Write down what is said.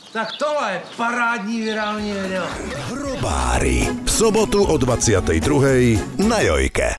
Tak tohle je parádní virální video. Hrobári. V sobotu o 22. na Jojke.